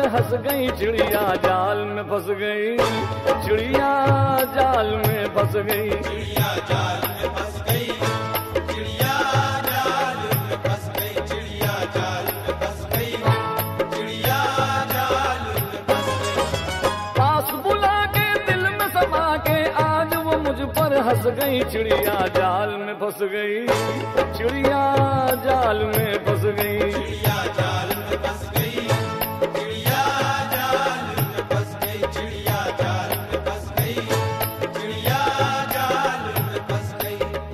हंस गई चिड़िया जाल में फंस गई, चिड़िया जाल में फंस गई, चिड़िया जाल में फंस गई, चिड़िया जाल में फंस गई, चिड़िया जाल में फंस गई, चिड़िया जाल में फंस गई। पास बुला के दिल में समा के आज वो मुझ पर हंस गई, चिड़िया जाल में फंस गई, चिड़िया जाल में फंस गई, चिड़िया जाल में फंस गई, चिड़िया जाल में फंस गई, चिड़िया जाल में फंस गई, चिड़िया जाल में फंस गई।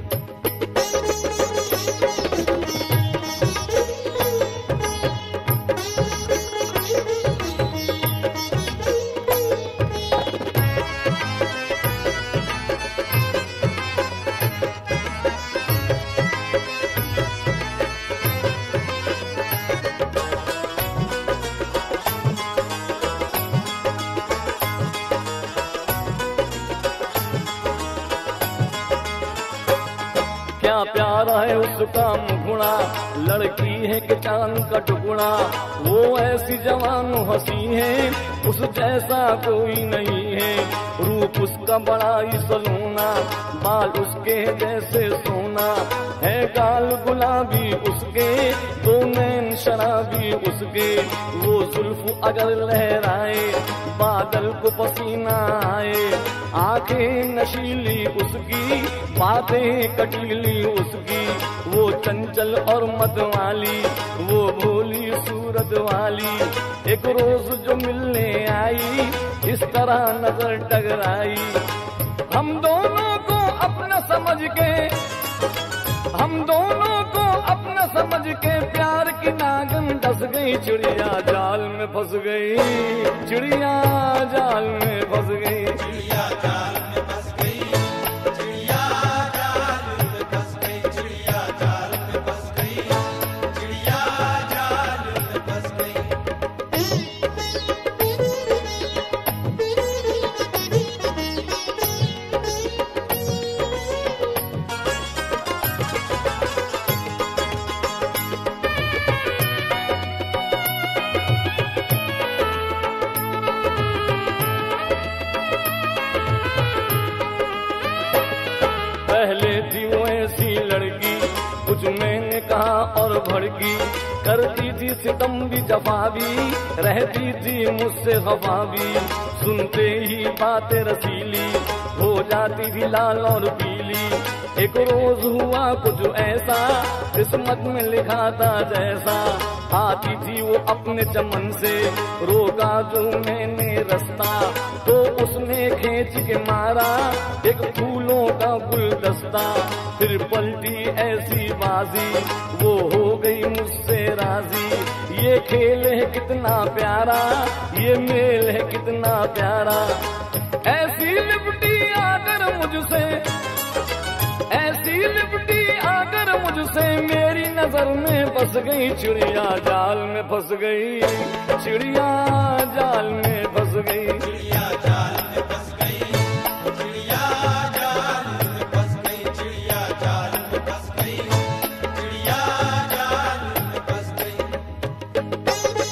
क्या प्यारा है उसका मुखड़ा, लड़की है कि चांद का टुकड़ा, वो ऐसी जवान हंसी है उस जैसा कोई नहीं है, रूप उसका बड़ा ही सलोना, बाल उसके जैसे सोना है, गाल गुलाबी उसके, दो नैन शराबी उसके, वो जुल्फ अगर लहराए बादल को पसीना आए, आंखें नशीली उसकी, बातें कटीली उसकी, वो चंचल और मतवाली, वो भोली सूरत वाली, एक रोज जो मिलने आई इस तरह नजर टकराई, हम दोनों को अपना समझ के, हम दोनों को अपना समझ के प्यार की नागन डस गई, चिड़िया जाल में फंस गई, चिड़िया जाल में फंस गई, चिड़िया जाल में फंस गई, चिड़िया जाल में फंस गई, चिड़िया जाल में फंस गई, चिड़िया जाल में फंस गई। पहले थी वो ऐसी लड़की, कुछ मैंने कहा और भड़की, करती थी सितम भी जफा भी, रहती थी मुझसे खफा भी, सुनते ही बातें रसीली, हो जाती थी लाल और पीली, एक रोज हुआ कुछ ऐसा किस्मत में लिखा था जैसा, आती थी वो अपने चमन से, रोका जो मैंने रास्ता, तो उसने खींच के मारा एक फूलों का गुलदस्ता, फिर पलटी ऐसी बाजी वो हो गई मुझसे राजी, ये खेल है कितना प्यारा, ये मेल है कितना प्यारा, ऐसी लिपटी आकर मुझसे, ऐसी लिपटी आकर मुझसे मेरी नजर में बस गई, चिड़िया जाल में फंस गई, चिड़िया जाल में फंस गई, चिड़िया जाल में फंस गई, चिड़िया जाल में फंस गई, चिड़िया जाल में फंस गई, चिड़िया जाल में फंस गई।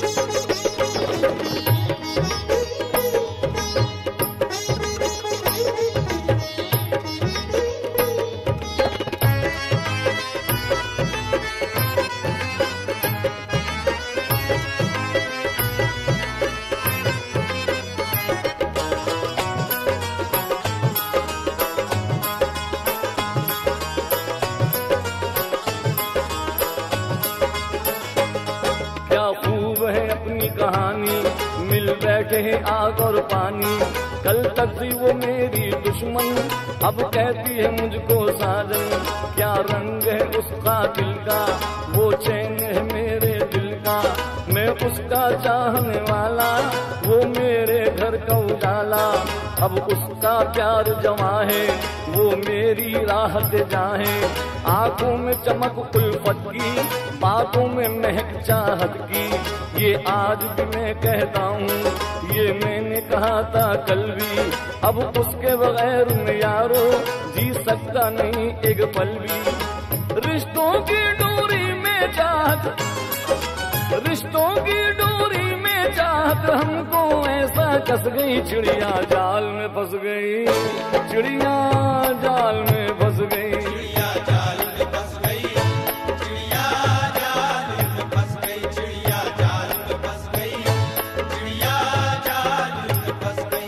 कहानी, मिल बैठे हैं आग और पानी, कल तक थी वो मेरी दुश्मन, अब कहती है मुझको साजन, क्या रंग है उसका दिल का, वो चैन है मेरे दिल का, मैं उसका चाहने वाला, वो मेरे घर का उजाला, अब उसका प्यार जमा है, वो मेरी राह से जाए, आंखों में चमक उल्फत की, बातों में महक चाहत की, ये आज भी मैं कहता हूँ, ये मैंने कहा था कल भी, अब उसके बगैर मैं यारो जी सकता नहीं एक पल भी, रिश्तों की डोरी में चाहत, रिश्तों की डोरी में चाहत हमको ऐसा कस गई, चिड़िया जाल में फंस गई, चिड़िया जाल में फंस गई। चिड़िया जाल में फंस गई, चिड़िया जाल में फंस गई, चिड़िया जाल में फंस गई, चिड़िया जाल में फंस गई।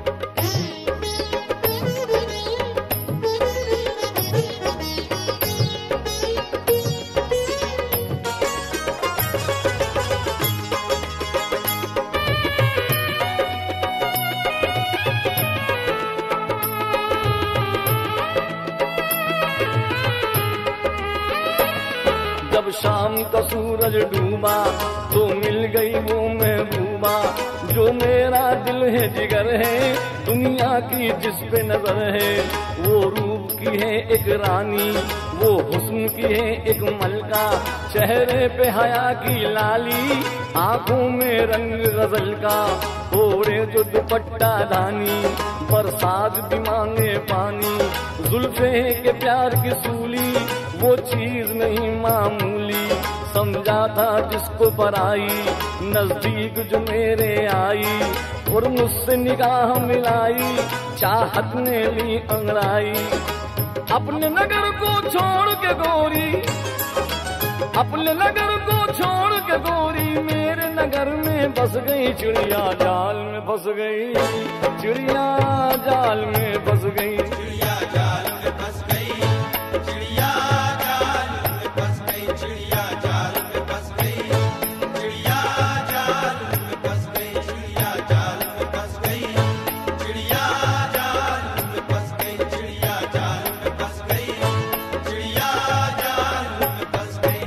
जब शाम का सूरज डूबा तो मिल गई वो महबूबा, जो मेरा दिल है जिगर है, दुनिया की जिस पे नजर है। वो रूप की है एक रानी, वो हुस्न की है एक मलका, चेहरे पे हया की लाली, आंखों में रंग गजल का, ओढ़े जो दुपट्टा धानी, बरसात भी मांगे पानी, जुल्फे के प्यार की सूली, वो चीज नहीं मामूली, समझा था जिसको पराई, नजदीक जो मेरे आई, और मुझसे निगाह मिलाई, चाहत ने ली अंगड़ाई। अपने नगर को छोड़ के गोरी, अपने नगर को छोड़ के गोरी, मेरे नगर में बस गई, चिड़िया जाल में फंस गई, चिड़िया जाल में फंस गई। चिड़िया जाल में फंस गई, चिड़िया जाल में फंस गई, चिड़िया जाल में फंस गई, चिड़िया जाल में फंस गई, चिड़िया जाल में फंस गई, चिड़िया जाल में फंस गई, चिड़िया जाल में फंस गई, चिड़िया जाल में फंस गई।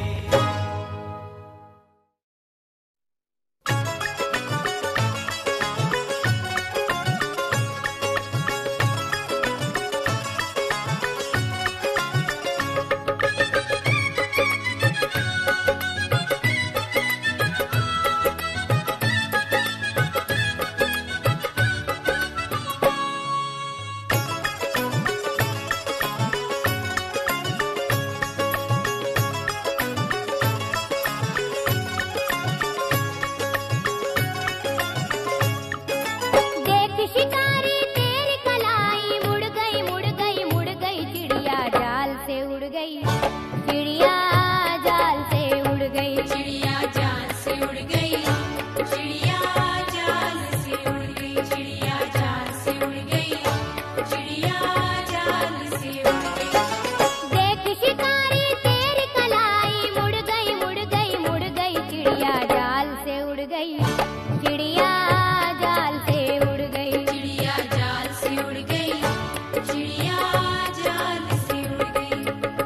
देख शिकारी तेरी कलाई, मुड़ गई मुड़ गई मुड़ गई, चिड़िया जाल से उड़ गई, चिड़िया जाल से उड़ गई, चिड़िया जाल से उड़ गई, चिड़िया जाल से उड़ गई, चिड़िया जाल से उड़ गई, चिड़िया जाल से उड़ गई। देख शिकारी तेरी कलाई, मुड़ गई मुड़ गई मुड़ गई, चिड़िया जाल से उड़ गई, चिड़िया जाल से उड़ गई। चिड़िया जाल से उड़ गई, चिड़िया जाल से उड़ गई।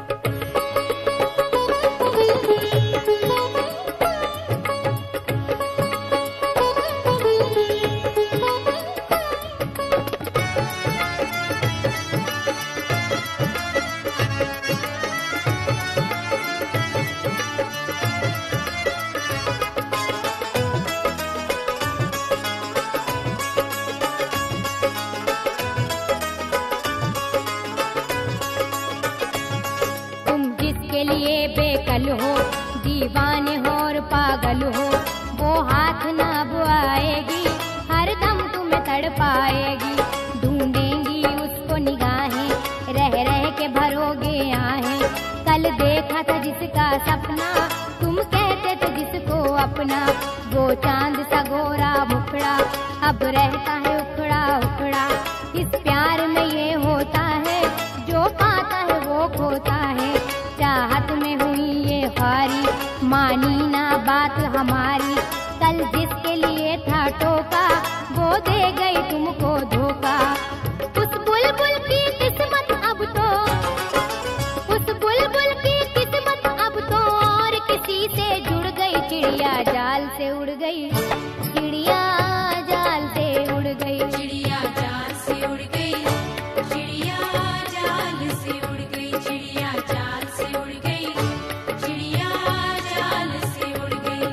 तुम जिसके लिए बेकल हो, दीवाने हो और पागल हो, वो हाथ ना बुआएगी, हर दम तुम्हें तड़पाएगी। ढूंढेंगी उसको निगाहें, रह रह के भरोगे आहें। कल देखा था जिसका सपना, तुम कहते थे जिसको अपना, वो चांद सा गोरा मुखड़ा, अब रहता है उखड़ा उखड़ा। इस प्यार में ये होता है, जो पाता है वो खोता है। चाहत में हुई ये हारी, मानी ना बात हमारी। कल जिसके लिए था टोका, वो दे गई तुमको धोखा। उस बुलबुल की किस्मत अब तो, उस बुलबुल की किस्मत अब तो और किसी से जुड़ गई। चिड़िया जाल से उड़ गई, चिड़िया जाल से उड़ गई, चिड़िया जाल से उड़ गई, चिड़िया जाल से उड़ गई, चिड़िया जाल से उड़ गई, चिड़िया जाल से उड़ गई।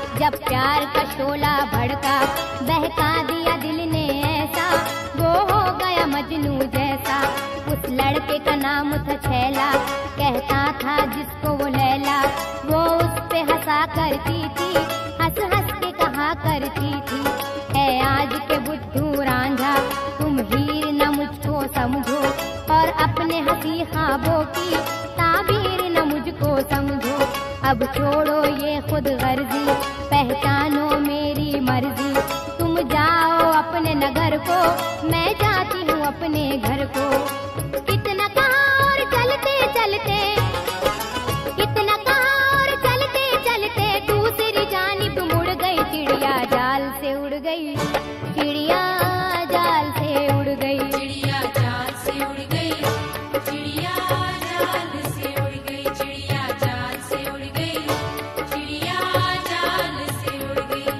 जब प्यार का शोला भड़का, बहका दिया दिल ने ऐसा, वो हो गया मजनू जैसा। उस लड़के का नाम था छैला, कहता था जिसको वो लैला, वो उस पे हंसा करती थी, हंस हंस के कहा करती थी, है आज के बुद्धू रांझा, तुम हीर न मुझको समझो, और अपने हंसी ख्वाबों की ताबीर न मुझको समझो। अब छोड़ो ये खुद गर्जी, पहचानो मेरी मर्जी, तुम जाओ अपने नगर को, मैं जाती हूँ अपने घर को। कितना कहा और चलते चलते, कितना कहा और चलते चलते, दूसरी जानिब मुड़ गई चिड़िया, जाल से उड़ गई चिड़िया, जाल से उड़ गई। चिड़िया जाल से उड़ गई, चिड़िया जाल से उड़ गई, चिड़िया जाल से उड़ गई, चिड़िया जाल से उड़ गई।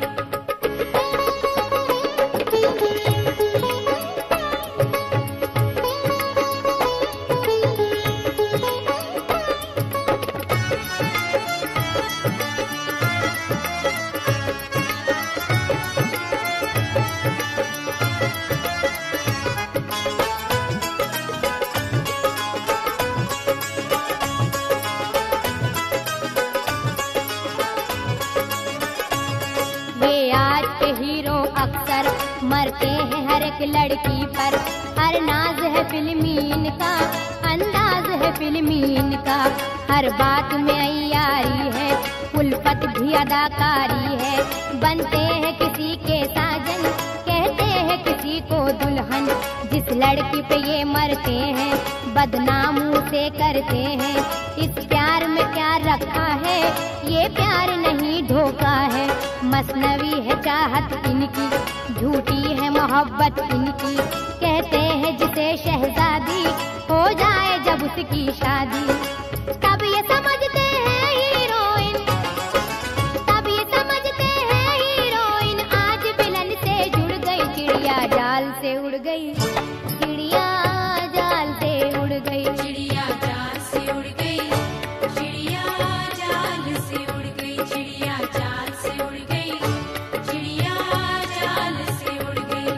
ये आज के हीरो अक्सर मरते हैं हर एक लड़की पर, हर नाज है फिल्मी इनका, अंदाज है फिल्मी इनका, हर बात में अय्यारी है, उल्फत भी अदाकारी है, बनते हैं किसी के साजन, कहते हैं किसी को दुल्हन, जिस लड़की पे ये मरते हैं बदनाम उसे करते हैं। इस प्यार में क्या रखा है, ये प्यार नहीं धोखा है, मसनवी है चाहत इनकी, झूठी है मोहब्बत इनकी, कहते हैं जिसे शहजादी, हो जाए जब उसकी शादी, तब ये समझते हैं हीरोइन, तब ये समझते हैं हीरोइन, आज विलन से जुड़ गई चिड़िया, जाल से उड़ गई चिड़िया, जाल से उड़ गई। चिड़िया जाल से उड़ गई, चिड़िया जाल से उड़ गई, चिड़िया जाल से उड़ गई, चिड़िया जाल से उड़ गई।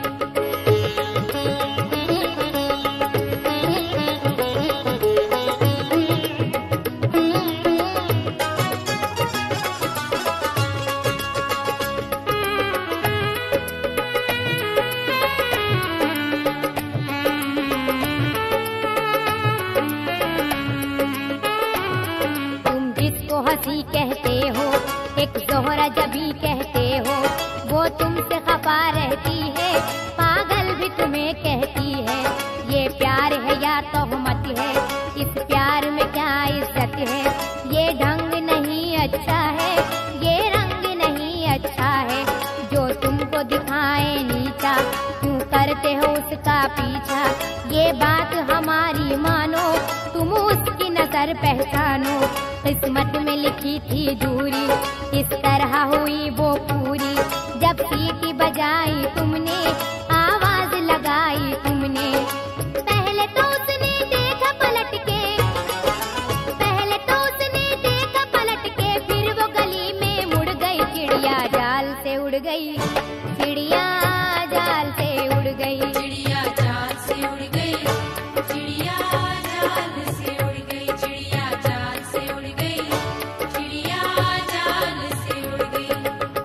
तुम जिसको हंसी कहते हो, एक जोहरा जबी कहते हो, वो तुमसे खफा रहती है, पागल भी तुम्हें कहती है। ये प्यार है या तोहमत है, इस प्यार में क्या इज्जत है, ये ढंग नहीं अच्छा है, ये रंग नहीं अच्छा है, जो तुमको दिखाए नीचा, क्यों करते हो उसका पीछा, ये बात हमारी मानो, तुम उसकी नजर पहचानो, किस्मत में लिखी थी दूरी, इस तरह हुई वो पूरी, जब सीटी बजाई तुमने, आवाज लगाई तुमने, पहले तो उसने देखा पलट के, पहले तो उसने देखा पलट के, फिर वो गली में मुड़ गई चिड़िया, जाल से उड़ गई चिड़िया, जाल से उड़ गई। चिड़िया जाल से उड़ गई, चिड़िया जाल से उड़ गई, चिड़िया जाल से उड़ गई, चिड़िया जाल से उड़ गई।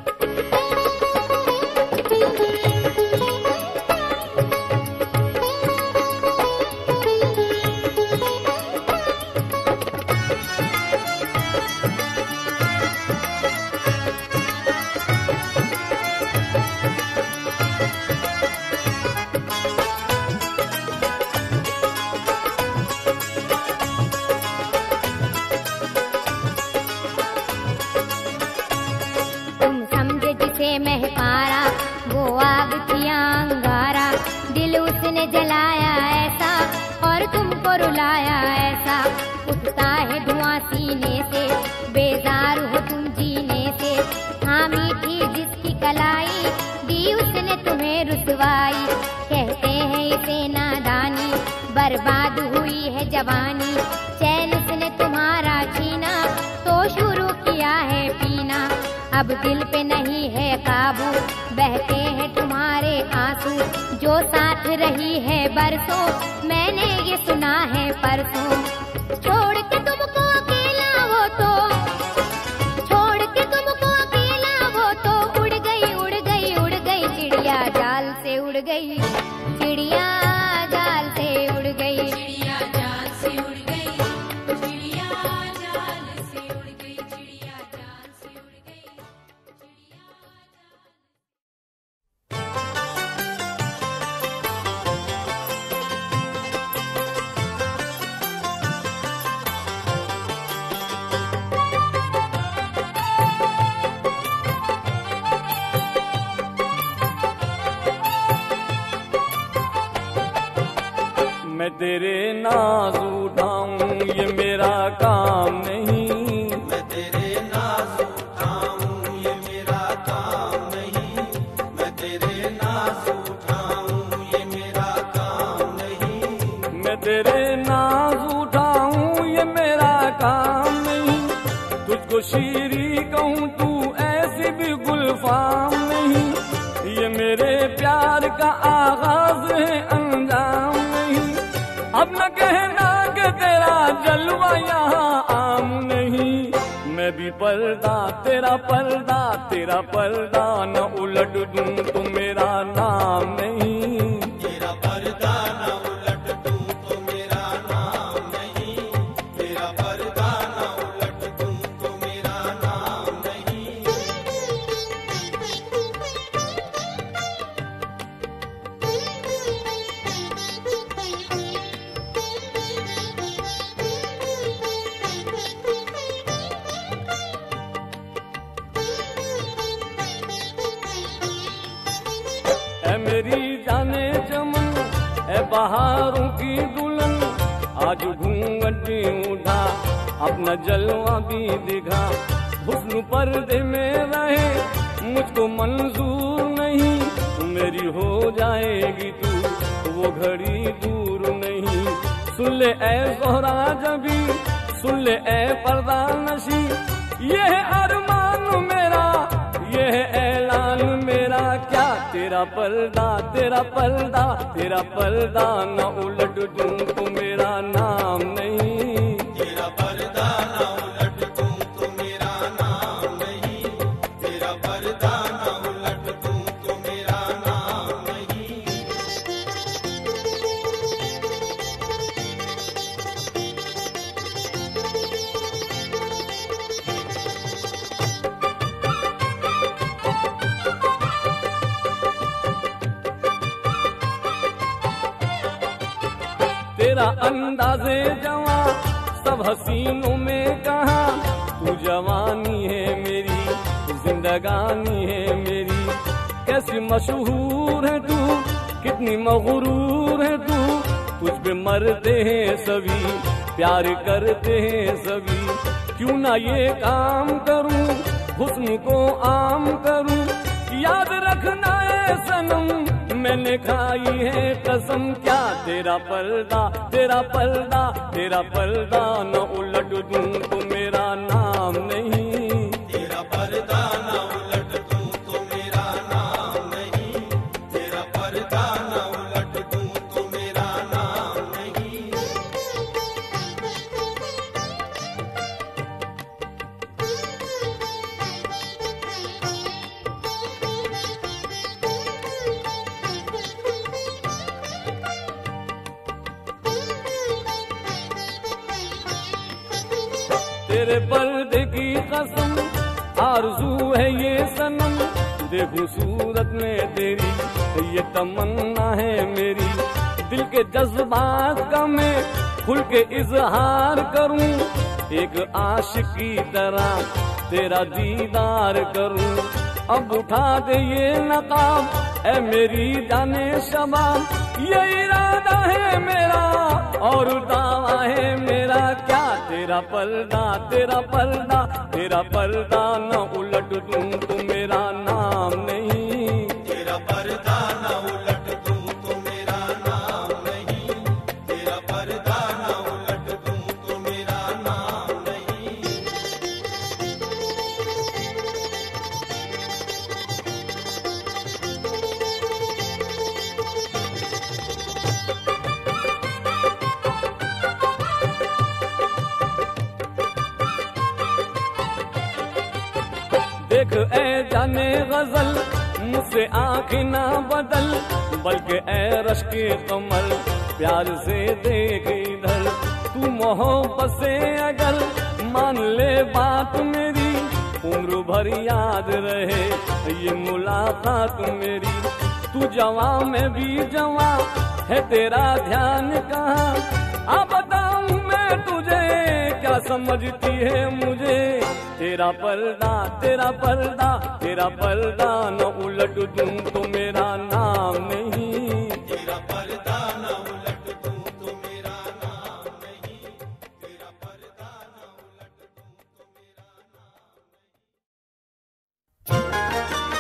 तुम समझे जिसे महकारा, वो आग थी अंगारा, दिल उसने जलाया ऐसा, और तुमको रुलाया ऐसा, उठता है धुआं सीने से, बेजार हो तुम जीने से, थामी थी जिसकी कलाई, दी उसने तुम्हें रुसवाई, कहते हैं इसे नादानी, बर्बाद हुई है जवानी, चैन उसने तुम्हारा छीना, तो शुरू किया है पीना, अब दिल पे नहीं है काबू, बहते हैं तुम्हारे आंसू। जो साथ रही है बरसों, मैंने ये सुना है परसों। छोड़ के तुमको अकेला वो तो, छोड़ के तुमको अकेला वो तो उड़ गई उड़ गई उड़ गई, चिड़िया जाल से उड़ गई, चिड़िया जाल से उड़ गई। चिड़िया जाल से उड़ गई, चिड़िया जाल से उड़ गई, चिड़िया जाल से उड़ गई, चिड़िया मैं तेरे नाज उठाऊं ये मेरा काम नहीं, मैं तेरे नाज उठाऊं ये मेरा काम नहीं, मैं तेरे नाज उठाऊं ये मेरा काम नहीं, मैं तेरे नाज उठाऊं ये मेरा काम नहीं। तुझको शीरी कहूँ तू ऐसी भी गुलफाम नहीं, ये मेरे प्यार का आगाज है अंजाम नहीं। अब न कहना कि तेरा जलवा यहाँ आम नहीं, मैं भी पर्दा तेरा पर्दा, तेरा पर्दा न उलट दूं तो मेरा नाम नहीं। तेरा पर्दा न उलट दूं तो मेरा नाम नहीं, तेरा पर्दा न उलट दूं तो मेरा नाम नहीं। ऐ मेरी जाने चमन, ऐ बहारों की दुल्हन, आज घूंघट उठा अपना जलवा भी दिखा। हुस्न पर्दे में रहे मुझको मंजूर नहीं, मेरी हो जाएगी तू वो घड़ी दूर नहीं। सुन ले ऐ ज़ोहरा जबी, सुन ले ऐ पर्दा नशी, ये है अरमान मेरा, ये है ऐलान मेरा। क्या तेरा पर्दा तेरा पर्दा, तेरा पर्दा न उलट दूं तो मेरा नाम नहीं। तेरा पर्दा न उलट दूं तो मेरा नाम नहीं, तेरा पर्दा न उलट दूं तो मेरा नाम नहीं। तेरा अंदाज़े जवां सब हसीनों में कहा, तू जवानी है मेरी, जिंदगानी है मेरी। कैसी मशहूर है तू, कितनी मगरूर है तू, तुझ पे मरते हैं सभी, प्यार करते हैं सभी। क्यों ना ये काम करूं, हुस्न को आम करूं। याद रखना है सनम, मैंने खाई है कसम। क्या तेरा पर्दा तेरा पर्दा, तेरा पर्दा न उलट दूं तो मेरा नाम नहीं। तेरा पर्दा न उलट दूं तो मेरा नाम नहीं, तेरा पर्दा न उलट दूं तो मेरा नाम नहीं। तेरे पर्दे की कसम, आरज़ू है ये सनम। देखूं सूरत में तेरी, ये तमन्ना है मेरी। दिल के जज्बात का मैं खुल के इजहार करूं, एक आशिक की तरह तेरा दीदार करूं। अब उठा दे ये नकाब, ऐ मेरी जाने शबाब। ये इरादा है मेरा और दावा है मेरा। क्या तेरा पर्दा तेरा पर्दा, तेरा पर्दा न उलट दूं तो मेरा नाम नहीं। तेरा पर्दा न उलट दूं तो मेरा नाम नहीं, तेरा पर्दा न उलट दूं तो मेरा नाम नहीं। जाने गजल, मुझसे आँखें ना बदल, बल्कि ऐ रश के कमल प्यार से देख इधर। तू मोहब्बत से अगर मान ले बात मेरी, उम्र भर याद रहे ये मुलाकात मेरी। तू जवां में भी जवां है, तेरा ध्यान कहाँ, अब बताऊं मैं तुझे क्या समझती है मुझे। तेरा पर्दा तेरा पर्दा तेरा पर्दा न उलट दूं तो मेरा नाम नहीं। तेरा पर्दा न उलट दूं तो मेरा नाम नहीं। तेरा पर्दा न उलट दूं तो मेरा नाम नहीं।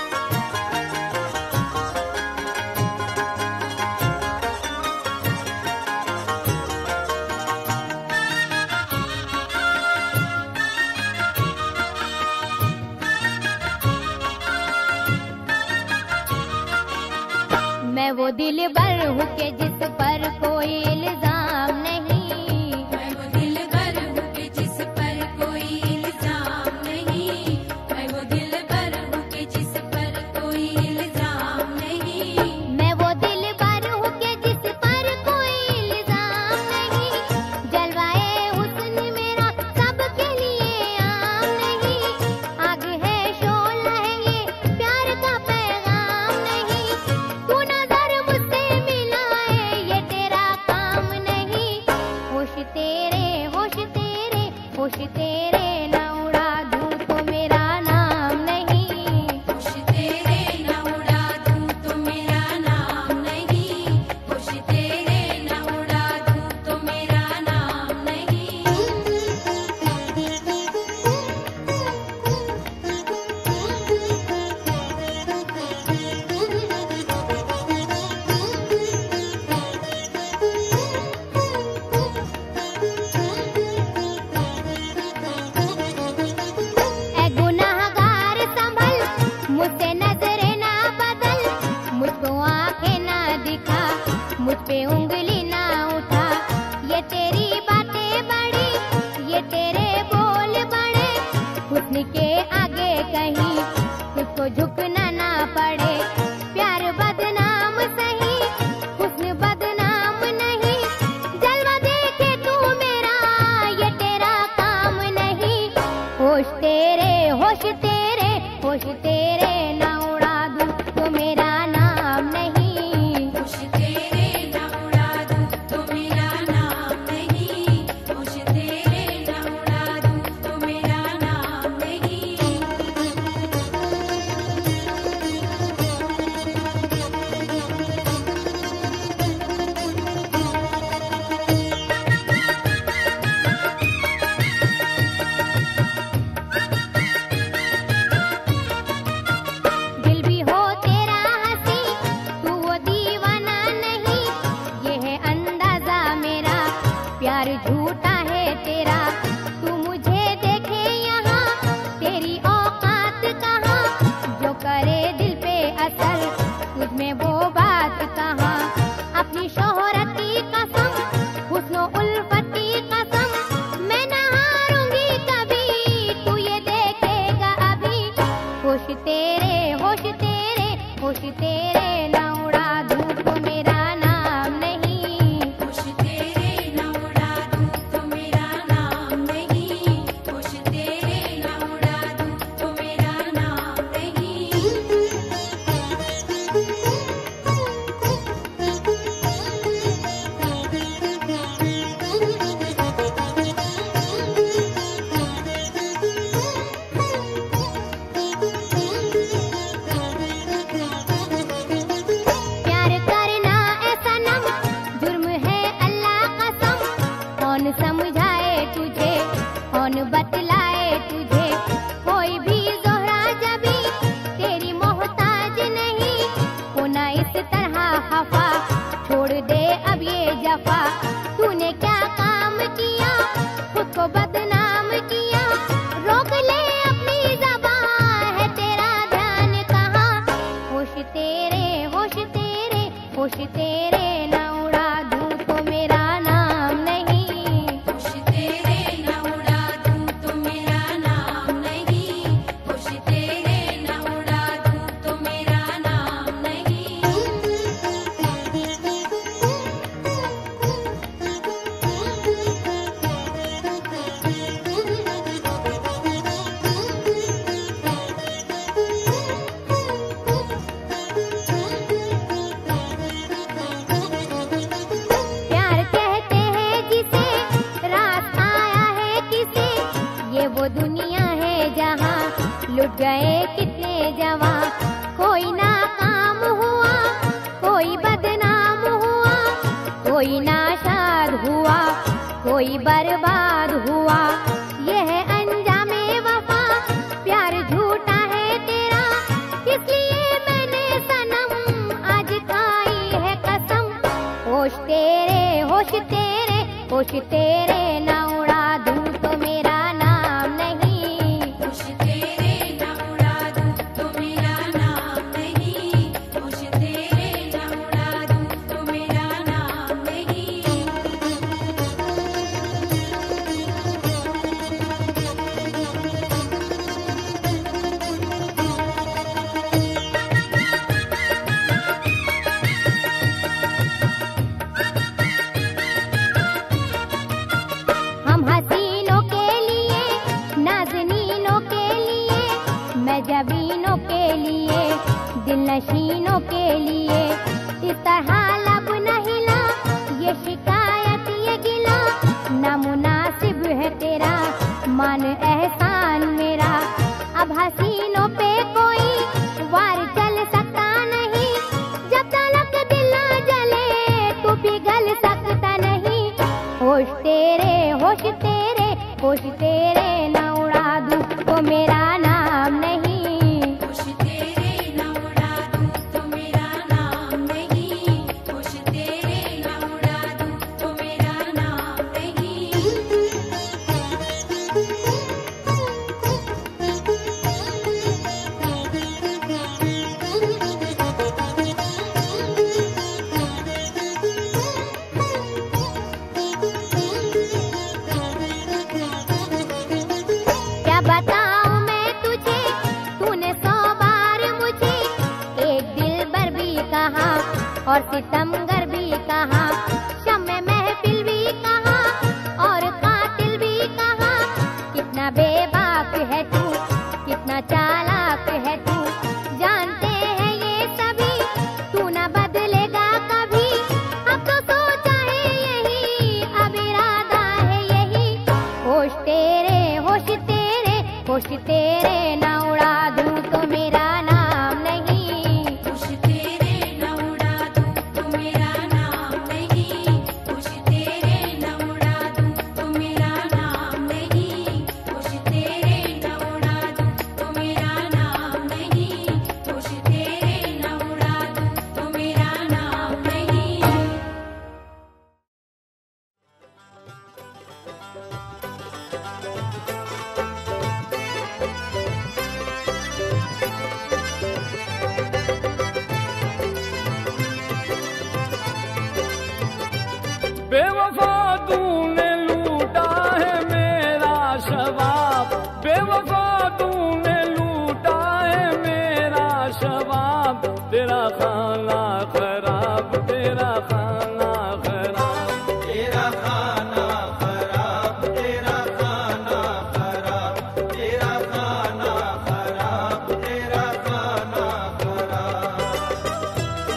मैं वो दिलबर हूँ के जिस पर कोई इल्जाम नहीं। मैं वो दिलबर हूँ कि जिस पर कोई इल्जाम नहीं। मैं वो दिलबर हूँ कि जिस पर कोई इल्जाम नहीं। मैं वो दिलबर हूँ के जिस पर कोई इल्जाम नहीं। जलवाए हुस्न मेरा सबके लिए आम नहीं। आग है शोला है ये प्यार का पैगाम नहीं। तू नजर मुझसे मिलाए ये तेरा काम नहीं। होश तेरे होश तेरे होश तेरे न उड़ा दूं तो मेरा नाम नहीं। होश तेरे न उड़ा दूं तो मेरा नाम नहीं। होश तेरे न उड़ा दूं तो मेरा नाम नहीं। ऐ गुनाहगार संभल, मुझसे नजरें ना बदल, मुझको आंखें ना दिखा, मुझ पे उंगली ना उठा। ये तेरी बातें बड़ी, ये तेरे बोल बड़े, हुस्न के आगे कहीं तुझको झुकना ना पड़े। प्यार बदनाम सही, हुस्न बदनाम नहीं। जलवा देखे तू मेरा, ये तेरा काम नहीं। होश तेरे होश तेरे होश तेरे न उड़ा दूं तो मेरा नाम नहीं। होश तेरे न उड़ा दूं तो मेरा नाम नहीं। होश तेरे न उड़ा दूं तो मेरा नाम नहीं। दिल भी हो तेरा हंसी, तू वो दीवाना नहीं। ये है अंदाजा मेरा, प्यार झूठा है तेरा। तू मुझे देखे यहाँ, तेरी औकात कहाँ, जो करे दिल पे असर तुझ में वो बात कहाँ। अपनी शोहरत की कसम, हुस्नो उल्फत की कसम, मैं न हारूंगी कभी, तू ये देखेगा अभी। होश तेरे होश तेरे होश तेरे न उड़ा दूं तो मेरा नाम नहीं। होश तेरे न उड़ा दूं तो मेरा नाम नहीं। होश तेरे न उड़ा दूं तो मेरा नाम नहीं। प्यार करना ऐ सनम जुर्म है अल्लाह कसम। कौन समझाए तुझे, कौन बतलाए तुझे, कोई भी ज़ोहरा जबी तेरी मोहताज नहीं। होना इस तरह खफा, छोड़ दे अब ये जफा। तूने क्या काम किया, खुद को बदनाम किया। रोक ले अपनी ज़बान, है तेरा ध्यान कहाँ। होश तेरे होश तेरे होश तेरे न उड़ा दूं तो मेरा नाम नहीं। होश तेरे न उड़ा दूं तो मेरा नाम नहीं। होश तेरे न उड़ा जवां, कोई नाकाम हुआ, कोई बदनाम हुआ, कोई नाशाद हुआ, कोई बर्बाद हुआ। यह अंजामे वफा, प्यार झूठा है तेरा, इसलिए मैंने सनम आज खाई है कसम। होश तेरे, होश तेरे, होश तेरे ना उड़ा दूं तो मेरा नाम नहीं। होश तेरे न उड़ा दूं तो मेरा नाम नहीं, होश तेरे न उड़ा दूं तो मेरा नाम नहीं। हम हसीनों के लिए, नाज़नीनों के लिए, मजबीनों के लिए, दिल नशीनों के लिए, इस तरह लब न हिला, ये शिकायत ये गिला, नामुनासिब है तेरा, मान एहसान मेरा। अब हसीनों पे कोई वार चल सकता नहीं, जब तलक दिल न जले तू पिघल सकता नहीं। होश तेरे, होश तेरे, होश तेरे न उड़ा दूं तो मेरा नाम नहीं। होश तेरे न उड़ा दूं तो मेरा नाम नहीं, होश तेरे न उड़ा दूं तो मेरा नाम नहीं। क्या बताऊं मैं तुझे, तूने 100 बार मुझे एक दिलबर भी कहा और सितमगर भी कहा, शम्मे महफिल भी कहा और कातिल भी कहा। कितना बेबाक है तू, कितना चालाक है तू, जानते हैं ये सभी, तू न बदलेगा कभी। अब तो सोचा है यही, अब इरादा है यही। होश तेरे, होश तेरे, होश तेरे न उड़ा दूं तो मेरा नाम नहीं। होश तेरे न उड़ा दूं तो मेरा नाम नहीं, होश तेरे न उड़ा दूं तो मेरा नाम नहीं, होश तेरे न उड़ा दूं तो मेरा नाम नहीं, होश तेरे न उड़ा दूं तो मेरा नाम नहीं। बेवफा तूने लूटा है मेरा शबाब, बेवफा तूने लूटा है मेरा शबाब। तेरा खाना खराब, तेरा खाना खराब। तेरा खाना खराब, तेरा खाना खराब, तेरा खाना खराब, तेरा खाना खराब।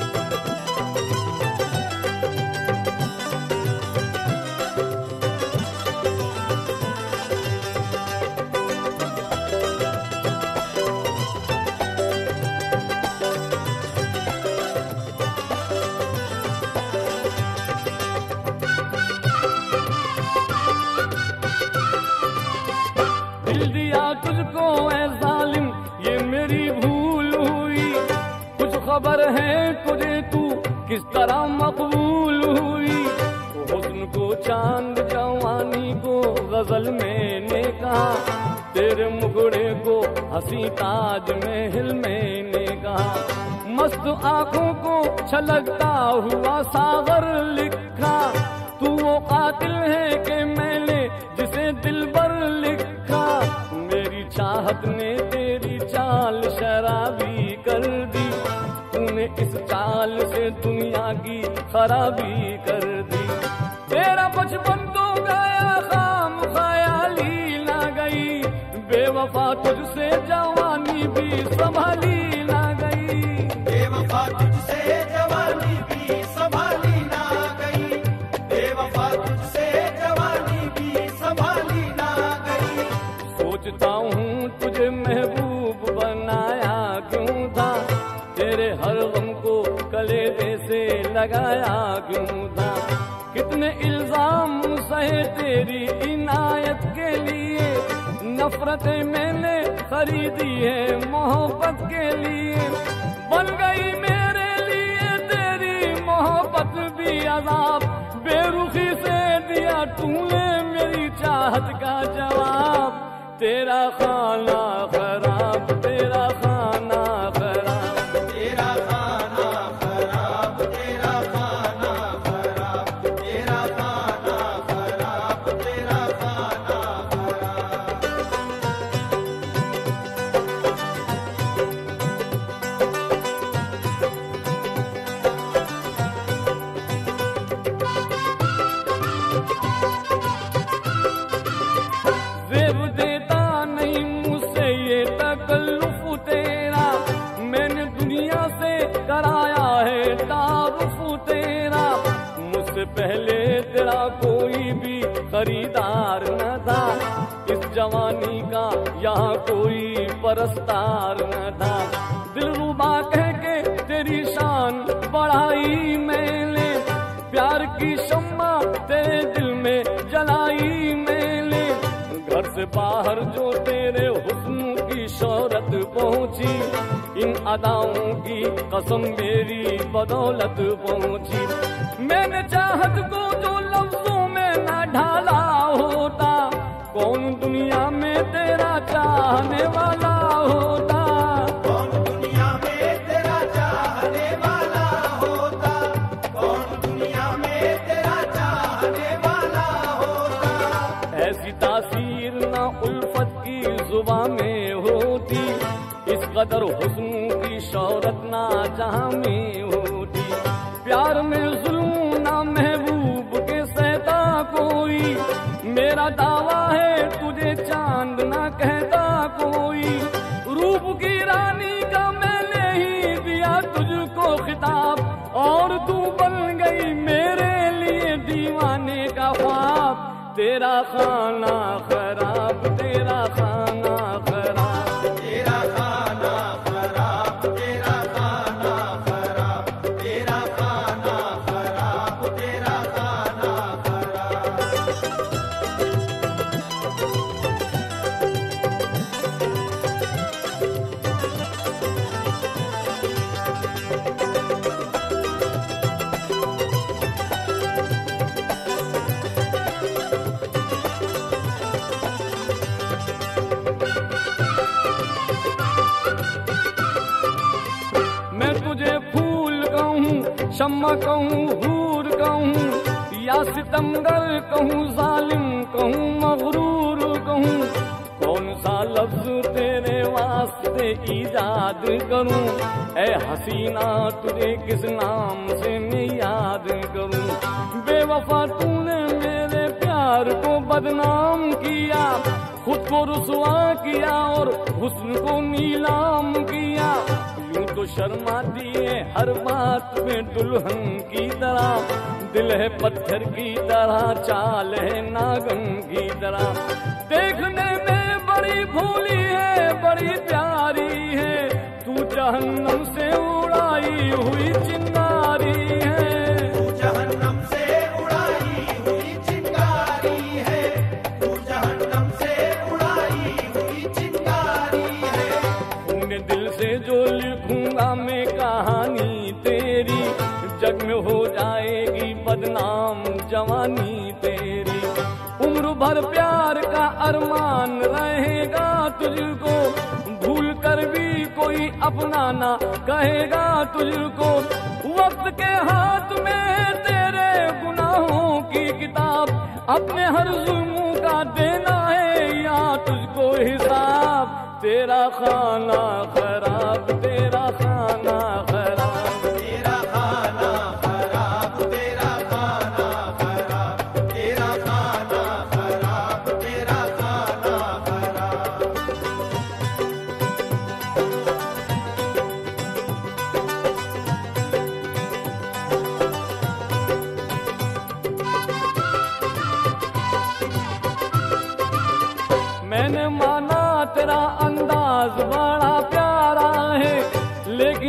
दिल दिया तुझको ऐ जालिम, ये मेरी भूल हुई। कुछ खबर है तुझे, तू किस तरह मकबूल हुई। हुस्न को चांद, जवानी को गजल मैंने कहा, तेरे मुखड़े को हंसी ताज महल मैंने कहा। मस्त आंखों को छलकता हुआ सागर लिखा, तू वो कातिल है कि मैंने जिसे दिलबर लिखा। मेरी चाहत ने तेरी चाल शराबी कर दी, तूने इस चाल से दुनिया की खराबी कर दी। तेरा बचपन तो गया खाम ख्याली ना गई, बेवफा तुझसे जवानी भी संभाली ना गई। बेवफा तुझसे जवानी भी संभाली ना गई, बेवफा तुझसे जवानी भी संभाली ना गई। सोचता हूँ तुझे महबूब बनाया क्यों था, तेरे हर गम को कलेजे से लगाया क्यों था। कितने इल्जाम सहे तेरी इनायत के लिए, नफरतें मैंने खरीदी है मोहब्बत के लिए। बन गई मेरे लिए तेरी मोहब्बत भी अजाब, बेरुखी से दिया तूने मेरी चाहत का जवाब। तेरा खाना खराब, तेरा खाना खराब, तेरा खाना खराब, तेरा खाना खराब, तेरा खाना खराब, तेरा खाना खराब। जेब देता नहीं मुझसे ये तकल्लुफ तेरा, मैंने दुनिया से कराया है तारुफ तेरा। मुझसे पहले तेरा कोई भी खरीदार न था, इस जवानी का यहाँ कोई परस्तार न था। दिलरुबा कह के तेरी शान बढ़ाई मैंने, प्यार की शम्मा तेरे दिल में जलाई मैंने। घर से बाहर जो तेरे हुस्न की शोहरत पहुंची, इन अदाओं की कसम मेरी बदौलत पहुंची। मैंने चाहत को जो लफ्जों में न ढाला होता, कौन दुनिया में तेरा चाहने वाला होता। कौन दुनिया में तेरा चाहने वाला होता, कौन दुनिया में तेरा चाहने वाला होता। ऐसी तासीर ना उल्फत की जुबां में होती, इस कदर हुस्न की शौहरत ना जहां में होती। प्यार में जुल्म ना महबूब के सहता कोई, मेरा दावा है तुझे चांद ना कहता कोई। रूप की रानी का मैंने ही दिया तुझको खिताब, और तू बन गई मेरे लिए दीवाने का ख्वाब। तेरा खाना खराब, तेरा खाना खराब, तेरा खाना खराब, तेरा खाना खराब, तेरा खाना खराब, तेरा खाना खराब। मैं तुझे फूल कहूँ, शम्मा कहूँ, हूर कहूँ, या सितमगर कहूँ, जालिम कहूँ, मगरूर कहूँ। कौन सा लफ्ज तेरे वास्ते ईजाद करूँ, ए हसीना तुझे किस नाम से मैं याद करूँ। बेवफा तूने मेरे प्यार को बदनाम किया, खुद को रुसवा किया और हुस्न को नीलाम किया। यूं तो शर्माती है हर बात में दुल्हन की तरह, दिल है पत्थर की तरह, चाल है नागन की तरह। देखने में बड़ी भोली है, बड़ी प्यारी है, तू जहन्नम से उड़ाई हुई चिंगारी है। तू जहन्नम से उड़ाई हुई चिंगारी है, तू जहन्नम से उड़ाई हुई चिंगारी है। तूने दिल से जो लिखूंगा मैं कहानी तेरी, जग में हो जाएगी बदनाम जवानी तेरी। उम्र भर प्यार का अरमान रहेगा तुझको, भूल कर भी कोई अपना ना कहेगा तुझको। वक्त के हाथ में तेरे गुनाहों की किताब, अपने हर जुल्मों का देना है यहाँ तुझको हिसाब। तेरा खाना खराब, तेरा खाना खराब, तेरा खाना खराब, तेरा खाना खराब, तेरा खाना खराब, तेरा खाना खराब। मैंने माना तेरा अंदाज बड़ा प्यारा है,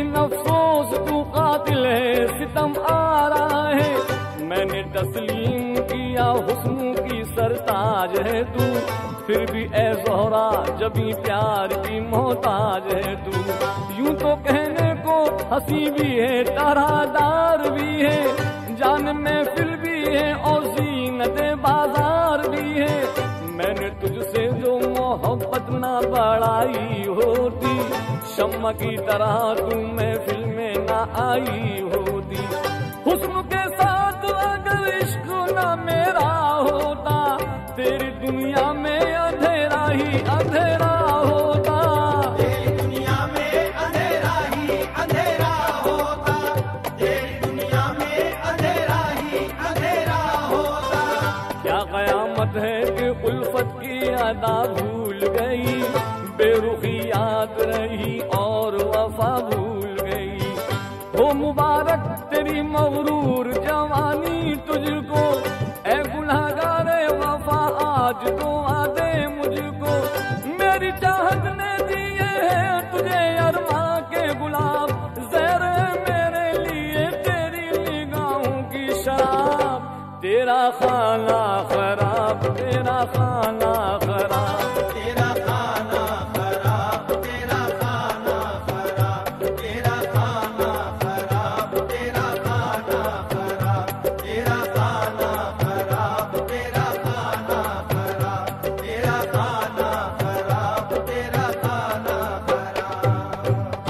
लेकिन अफसोस तू कातिल है, सितम आ रहा है। मैंने तस्लीम किया हुस्न की सरताज है तू, फिर भी ए ज़ोहरा जबी प्यार की मोहताज है तू। यूं तो कहने को हंसी भी है, तरादार भी है, जान महफिल भी है और ज़ीनत बाजार भी है। मैंने तुझसे जो मोहब्बत ना बढ़ाई होती, शम्मा की तरह तू महफिल में ना आई होती। हुस्न के साथ अगर इश्क ना मेरा होता, तेरी दुनिया में अंधेरा ही अंधेरा होता। तेरी दुनिया में अंधेरा ही अंधेरा होता, तेरी दुनिया में अंधेरा ही अंधेरा होता। क्या कयामत है कि उल्फत की अदा भूल गई, बेरुखी याद रही और वफा भूल गई। हो मुबारक तेरी मगरूर जवानी तुझको, ए गुनाहगारे वफा आज तो आदे मुझको। मेरी चाहत ने दिए हैं तुझे अरमा के गुलाब, ज़हर है मेरे लिए तेरी निगाहों की शराब। तेरा खाना खराब, तेरा खाना खराब, तेरा खाना खराब, तेरा खाना खराब, तेरा खाना खराब, तेरा खाना खराब, तेरा खाना खराब, तेरा खाना खराब, तेरा खाना खराब, तेरा खाना खराब।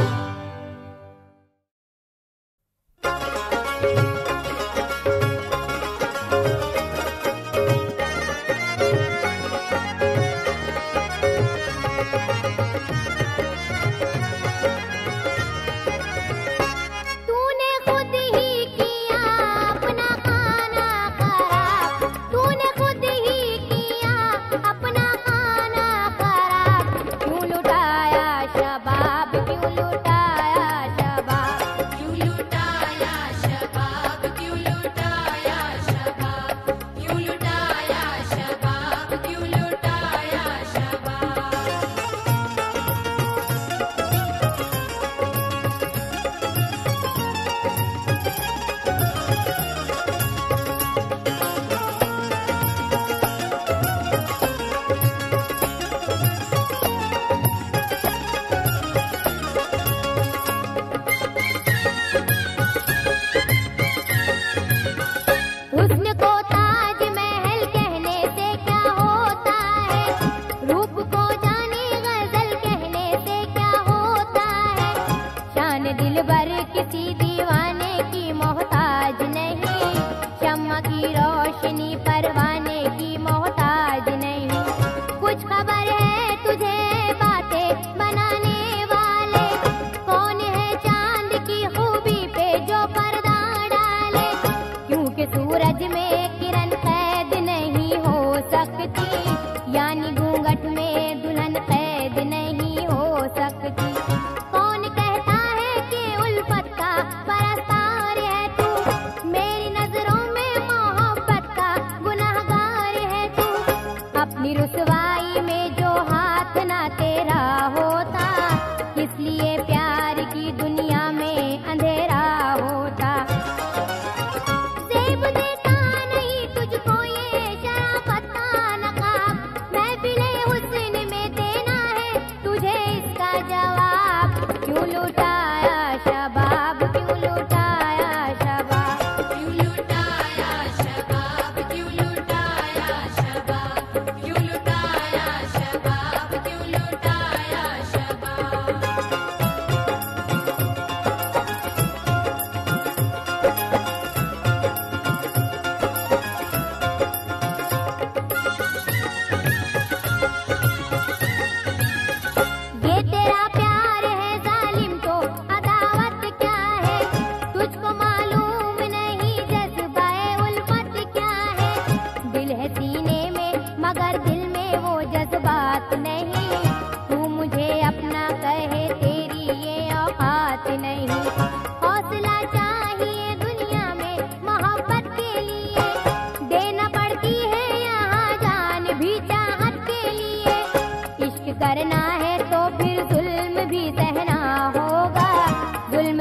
तूने खुद ही किया अपना खाना खराब, तूने खुद ही किया अपना खाना खराब। क्यों लुटाया शबाब, क्यों लुटाया शबाब, क्यों लुटाया शबाब, क्यों लुटाया शबाब, क्यों लुटाया शबाब, क्यों लुटाया शबाब। हुस्न को ताज महल कहने से क्या होता है, रूप को जाने गजल कहने से क्या होता है। शान दिलबर किसी दीवाने की मोहताज नहीं, शम्मा की रोशनी परवाने की मोहताज नहीं। कुछ खबर है तुझे बातें बनाने वाले, कौन है चांद की खूबी पे जो पर्दा डाले। क्योंकि सूरज में किरण कैद नहीं हो सकती, यानी घूंघट में दुल्हन कैद नहीं हो सकती। कौन कहता है कि उल्फत का परस्तार है तू, मेरी नजरों में मोहब्बत का गुनाहगार है तू। अपनी रुसवाई में जो हाथ ना तेरा होता, इसलिए प्यार की दुनिया में अंधेरा होता। ज़ेब देता नहीं तुझको ये शराफत का नकाब, महफिले हुस्न में देना है तुझे इसका जवाब। क्यों लुटाया शबाब, क्यों लुटाया शबाब, क्यों लुटाया शबाब, क्यों लुटाया शबाब, क्यों लुटाया शबाब, क्यों लुटाया शबाब। ये तेरा प्यार है जालिम तो अदावत क्या है, तुझको मालूम नहीं जज्बाए उल्फत क्या है। दिल है सीने में मगर दिल में वो जज्बात नहीं, तू मुझे अपना कहे तेरी ये औकात नहीं। हौसला चाहिए दुनिया में मोहब्बत के लिए, देना पड़ती है यहाँ जान भी चाहत के लिए। इश्क करना है तो फिर जुल्म भी सहना होगा, जुल्म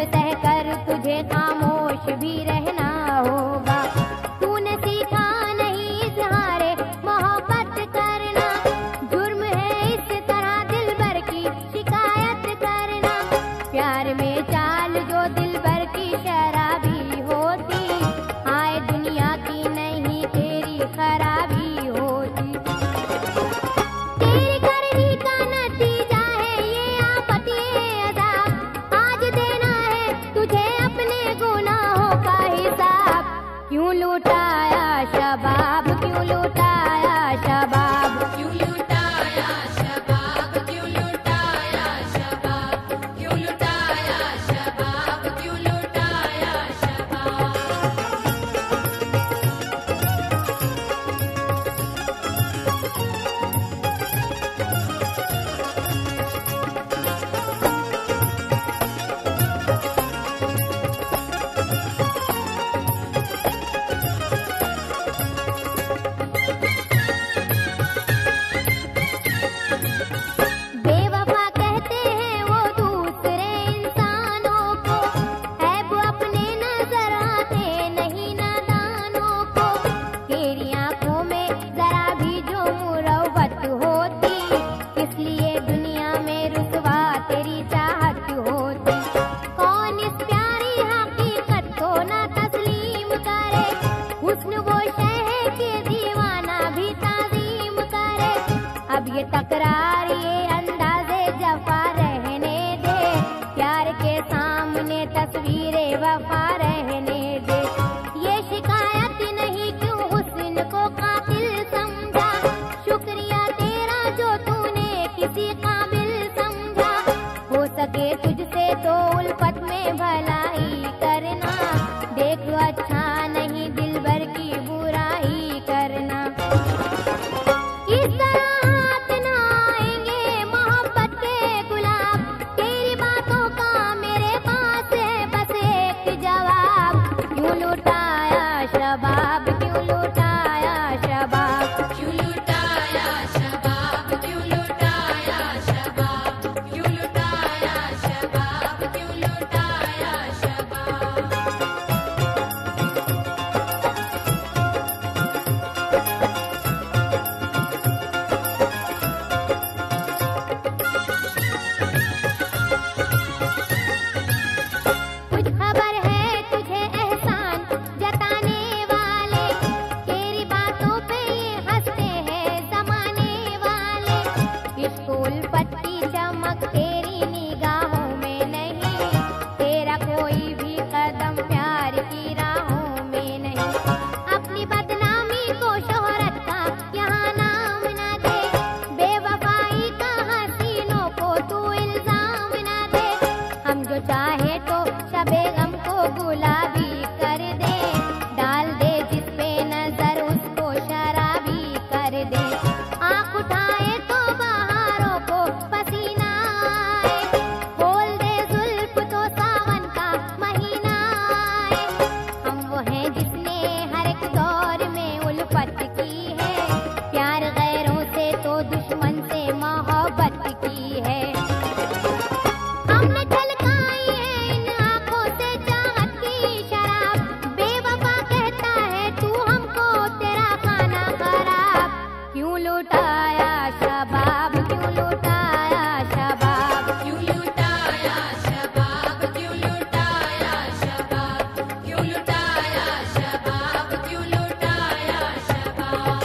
ये चाल जो दिल भर की शराबी होती, हाय दुनिया की नहीं तेरी खराबी होती। तेरी करनी का नतीजा है ये आफत ये अज़ाब, आज देना है तुझे अपने गुनाहों का हिसाब। क्यों लुटाया शबाब, क्यों लुटाया शबाब, क्यों लुटाया शबाब, क्यों लुटाया शबाब, क्यों लुटाया शबाब, क्यों लुटाया शबाब। बेवफा कहते हैं वो दूसरे इंसानों को, ऐब अपने नजर आते नहीं नादानों को। तेरी आंखों में जरा भी जो मुरव्वत होती, इसलिए दुनिया में रुसवा तेरी चाहत होती। कौन इस प्यारी हकीकत को ना तस्लीम करे, हुस्न वो शहर के दीवाना भी ताजीम करे। अब ये तकरार ये अंदाज़े जफा रहने दे, प्यार के सामने तस्वीरें वफा रहने दे। ये शिकायत नहीं क्यों हुस्न को कातिल समझा, शुक्रिया तेरा जो तूने किसी काबिल समझा। हो सके तुझसे तो उल्फत में भलाई करना, देख अच्छा नहीं दिल भर की बुराई करना। इस तरह हाथ ना आएंगे मोहब्बत के गुलाब, तेरी बातों का मेरे पास है बस एक जवाब। क्यों लुटाया शबाब, क्यों लुटाया शबाब, क्यों लुटाया शबाब, क्यों लुटाया शबाब, क्यों लुटाया शबाब, क्यों लुटाया शबाब। कुछ खबर है तुझे एहसान जताने वाले, तेरी बातों पे ये हंसते हैं जमाने वाले। इश्क उल्फत की चमक तेरी निगाहों में नहीं, तेरा कोई भी कदम प्यार की राहों में नहीं। अपनी बदनामी को शोहरत का यहाँ नाम न दे, बेवफाई का हसीनों को तू इल्जाम न दे। हम जो चाहे तो शबे गम को गुलाबी कर दे, डाल दे जिस पे नजर उसको शराबी कर दे। आँख उठाए तो बहारों को पसीना आए, खोल दे जुल्फ तो सावन का महीना आए। हम वो हैं जिसने हर एक दौर में उल्फत की है, प्यार गैरों से तो दुश्मन से मोहब्बत की है। हमने छलकाई है इन आँखों से चाहत की शराब, बेवफा कहता है तू हमको तेरा खाना खराब। क्यों लुटाया शबाब, क्यों लुटाया शबाब, क्यों लुटाया शबाब, क्यों लुटाया शबाब, क्यों लुटाया शबाब, क्यों लुटाया शबाब।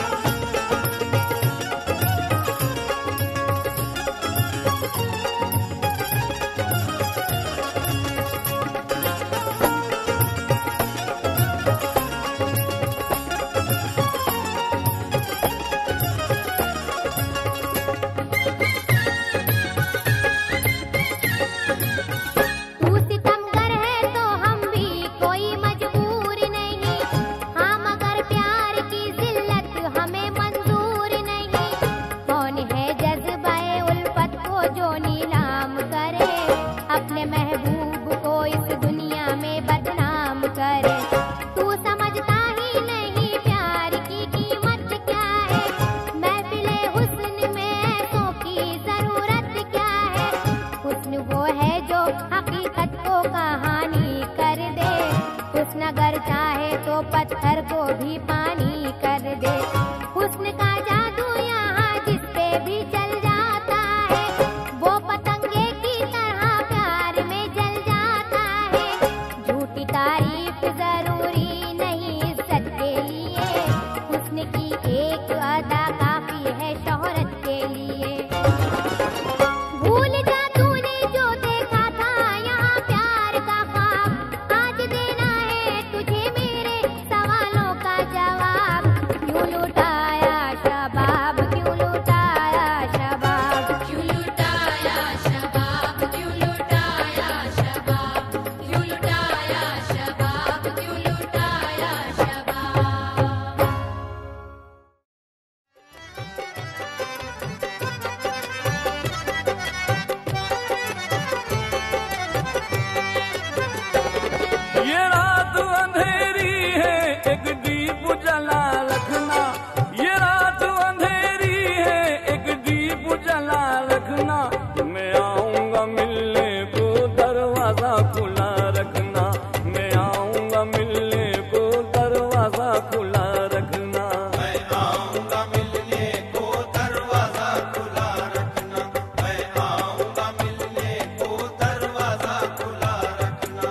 तू सितमगर है तो हम भी कोई मजबूर नहीं, हाँ मगर प्यार की जिल्लत हमें मंजूर नहीं। कौन है जज्बाए उल्फत को जो नीलाम करे, अपने महबूब को इस दुनिया में बदनाम करे। तू समझता ही नहीं प्यार की कीमत क्या है, महफिले हुस्न में ऐसों की जरूरत क्या है। हुस्न वो है जो हकीकत को कहानी कर दे, हुस्न अगर चाहे तो पत्थर को भी पानी कर दे। हुस्न का जादू यहाँ जिस पे भी चल जाता है, वो पतंगे की तरह प्यार में दरवाजा खुला रखना, मैं आऊंगा मिलने को दरवाजा खुला रखना। मैं आऊंगा मिलने को दरवाजा खुला रखना, मैं आऊंगा मिलने को दरवाजा खुला रखना।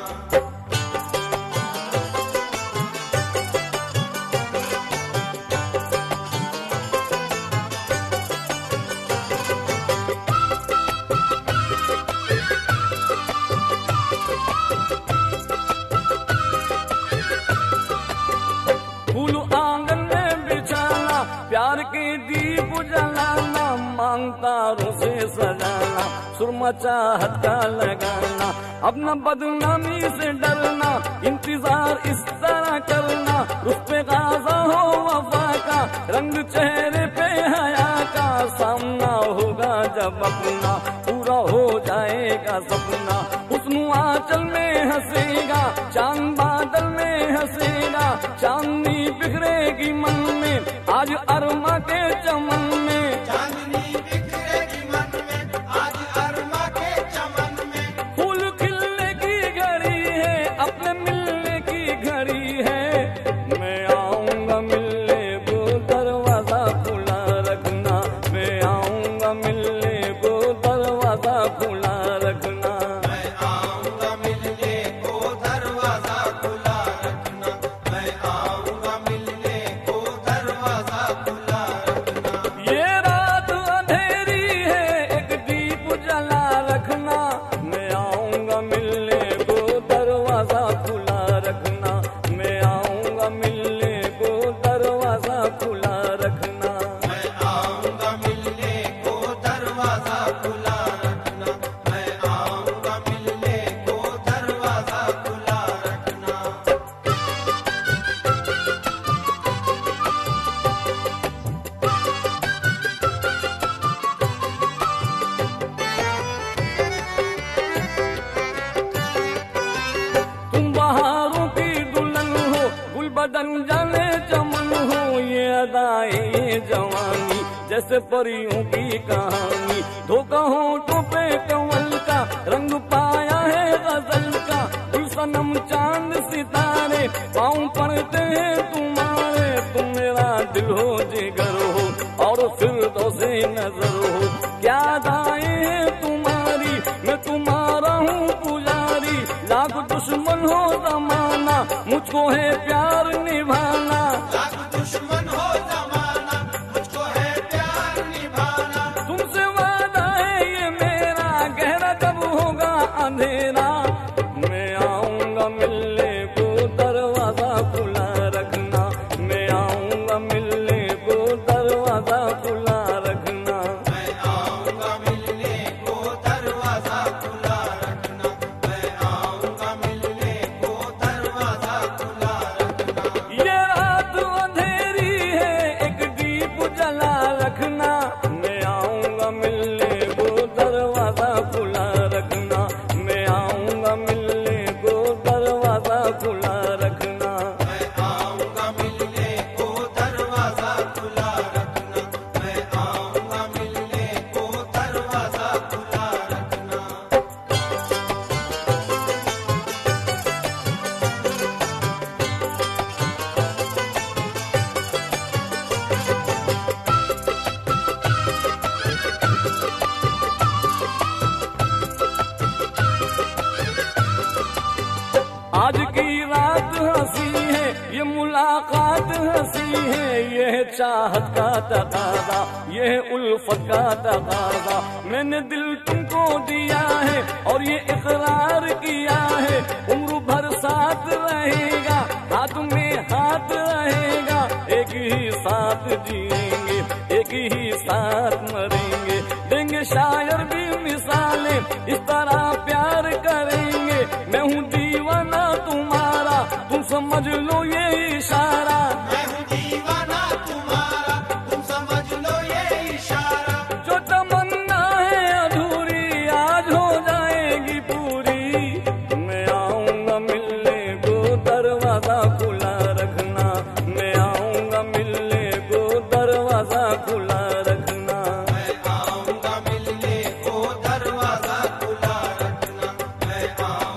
फूल आंगन में बिछाना, प्यार के दीप जलाना, मांगतारों से सजाना, सुरमा चाहत का लगाना, अपना बदनामी से डरना, इंतजार इस तरह करना, रुस्ते गाजा हो वफा का, रंग चेहरे पे हया का, सामना होगा जब अपना, पूरा हो जाएगा सपना, हुस्न आंचल में हंसेगा, चांद बादल में हंसेगा, चांदनी बिखरेगी मन में, आज अरमा के चमन में, चांदनी बिखरेगी मन में, आज अरमा के चमन में, फूल खिलने की घड़ी है, अपने मिलने की घड़ी है, मैं आऊंगा मिलने को दरवाजा खुला रखना, मैं आऊंगा मिलने को दरवाजा खुला रखना। मैं आऊंगा मिलने को दरवाजा खुला रखना, मैं आऊंगा मिलने को दरवाजा खुला रखना। ये रात अंधेरी है, एक दीप जला रखना, मैं आऊंगा मिलने को दरवाजा खुला रखना, मैं आऊंगा मिलने को दरवाजा खुला रखना। मैं आऊंगा मिलने को दरवाजा खुला रखना, मैं आऊंगा मिलने को दरवाजा खुला रखना। तुम बहारों की दुल्हन हो, गुल बदन जाने चमन हो, ये अदाए ये जवानी जैसे परियों की कहानी, धोखा होठों पे कंवल का, रंग पाया है गजल का, गुलशनम चांद सितारे, पाँव पड़ते हैं तुम्हारे, तुम मेरा दिल हो जिगर हो, और फिर दो से नजर हो, क्या अदाएं हैं तुम्हारी, मैं तुम्हारा हूँ पुजारी, लाख दुश्मन हो जमाना, मुझको है प्यार निभाना, लाख दुश्मन हो जमाना, मुझको है प्यार निभाना। तुमसे वादा है ये मेरा, गहरा कब होगा अंधेरा, मैं आऊंगा मिलने को दरवाजा खुला रखना, मैं आऊंगा मिलने को दरवाजा खुला रखना। मैं आऊंगा मिलने को दरवाजा खुला रखना, मैं आऊंगा मिलने को दरवाजा खुला रखना। ये रात अंधेरी है, एक दीप जला रखना, मैं आऊंगा मिलने को दरवाजा खुला रखना, मैं आऊंगा मिलने को दरवाजा खुला रखना। मैं आऊंगा मिलने को दरवाजा खुला रखना, मैं आऊंगा मिलने को दरवाजा खुला रखना। आज की रात हंसी है, ये मुलाकात हंसी है, ये है चाहत का तकाजा, ये है उल्फत का तकाजा, मैंने दिल तुमको दिया है और ये इकरार किया है, उम्र भर साथ रहेगा, हाथ में हाथ रहेगा, एक ही साथ जिएंगे, एक ही साथ मरेंगे, देंगे शायर भी मिसालें, इस तरह प्यार करेंगे, मैं हूँ दीवाना तुम्हारा, तुम समझ लो ये इशारा, मैं हूँ दीवाना तुम्हारा, तुम समझ लो ये इशारा। जो तमन्ना है अधूरी आज हो जाएगी पूरी, मैं आऊंगा मिलने को दरवाजा खुला रखना, मैं आऊंगा मिलने को दरवाजा खुला रखना। मैं आऊंगा मिलने को दरवाजा खुला रखना, मैं आऊंगा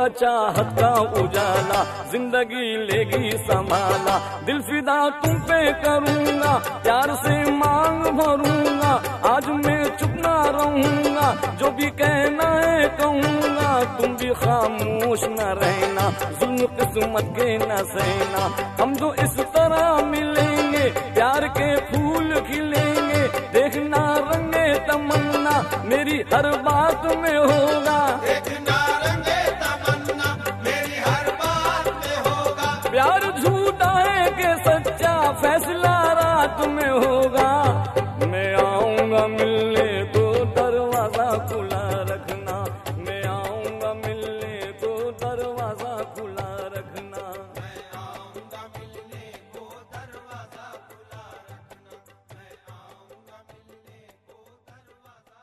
होगा चाहत का उजाला, जिंदगी लेगी संभाला। दिल फिदा तुम पे करूंगा, प्यार से मांग भरूंगा, आज मैं चुप ना रहूंगा, जो भी कहना है कहूंगा, तुम भी खामोश न रहना, जुल्म किस्मत के न सहना। हम जो इस तरह मिलेंगे, प्यार के फूल खिलेंगे, देखना रंगे तमन्ना मेरी हर बात में होगा, देखना रंगे तमन्ना मेरी हर बात में होगा। प्यार झूठा है कि सच्चा फैसला रात में होगा। मैं आऊंगा मिलने को दरवाजा खुला रखना, मैं आऊंगा मिलने को दरवाजा खुला रखना। मैं आऊंगा मिलने को दरवाजा खुला रखना, मैं आऊंगा मिलने को दरवाजा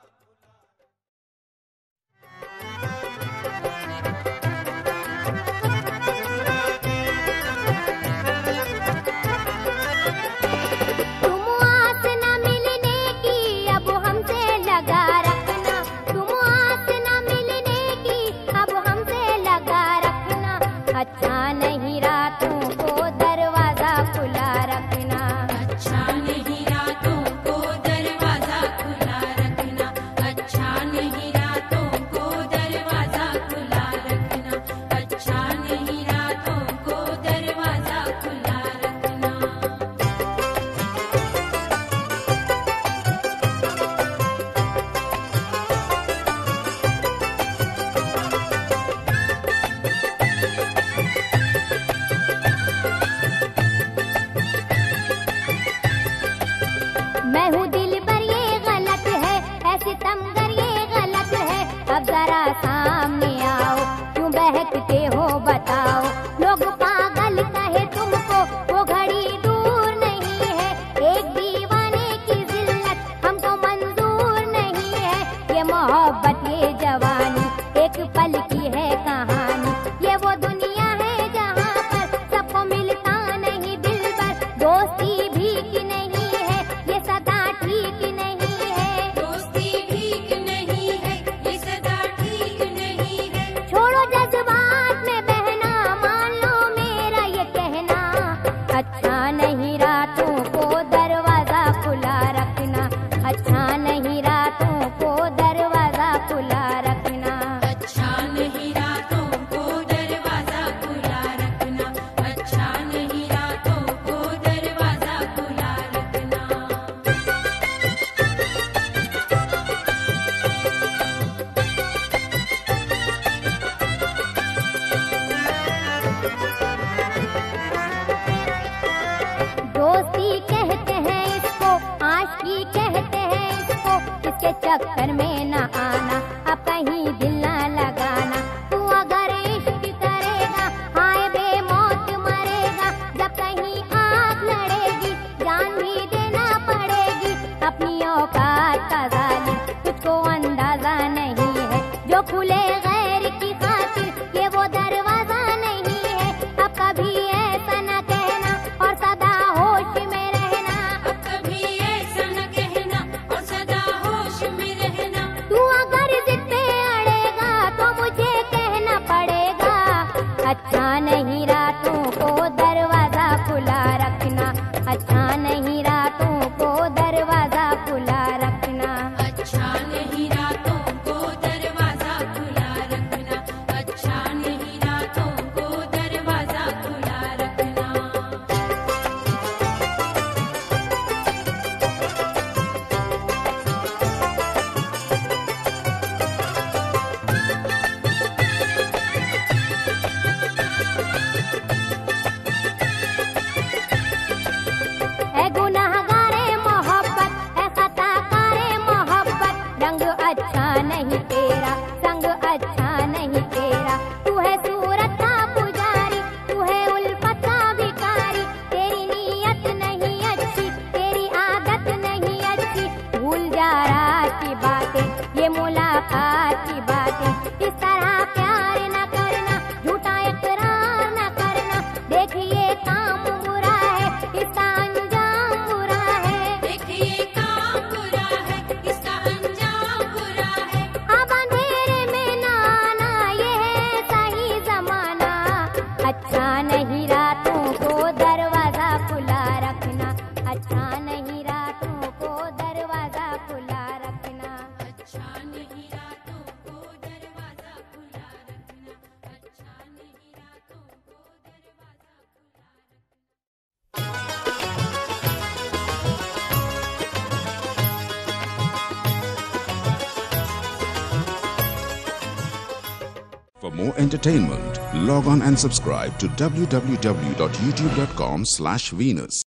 तुम आस न मिलने की अब हमसे लगा रखना, तुम आस न मिलने की अब हमसे लगा रखना। अच्छा नहीं रातों को दरवाजा खुला रखना, अच्छा नहीं रातों को दरवाजा खुला रखना, अच्छा नहीं रातों को दरवाजा खुला रखना, अच्छा नहीं रातों को दरवाजा खुला रखना। मैं हूँ दिल पर ये गलत है, ऐसे तमगर ये गलत है। अब जरा सामने आओ, क्यों बहकते हो बताओ। लोग पागल कहे तुमको, वो घड़ी दूर नहीं है। एक दीवाने की जिल्लत हमको मंजूर नहीं है। ये मोहब्बत ये जवानी एक पल की है कहानी, ये वो दुनिया है जहाँ पर सबको मिलता नहीं दिल पर। दोस्ती भीख नहीं है, ये सदा ठीक नहीं है। दोस्ती ठीक नहीं है, ये सदा ठीक नहीं है। छोड़ो जज्बात में बहना, मान लो मेरा ये कहना। अच्छा नहीं रातों को दरवाजा खुला रखना, अच्छा नहीं रातों को दरवाजा खुला रखना। अच्छा नहीं रातों को दरवाजा खुला रखना, अच्छा नहीं रातों को दरवाजा खुला रखना। दोस्ती कहते हैं इसको, आशिकी कहते हैं इसको, इसके चक्कर में न आना, अब कहीं दिल न लगाना। तू अगर इश्क करेगा, हाय बेमौत मरेगा। जब कहीं आग लड़ेगी, जान भी देना पड़ेगी। अपनी औकात का जालिम तुझको अंदाजा नहीं है, जो खुले गैर की खातिर ये वो दरवाजा नहीं है। अब कभी ऐसा न कहना और सदा होश में रहना, अब कभी ऐसा न कहना और सदा होश में रहना। तू अगर जिद पे अड़ेगा तो मुझे कहना पड़ेगा। अच्छा नहीं रातों को दरवाजा खुला रखना, अच्छा नहीं रातों को दरवाजा खुला रखना। अच्छा नहीं रातों को दरवाजा खुला रखना, अच्छा नहीं रातों को दरवाजा खुला रखना। For more entertainment, log on and subscribe to www.youtube.com/Venus.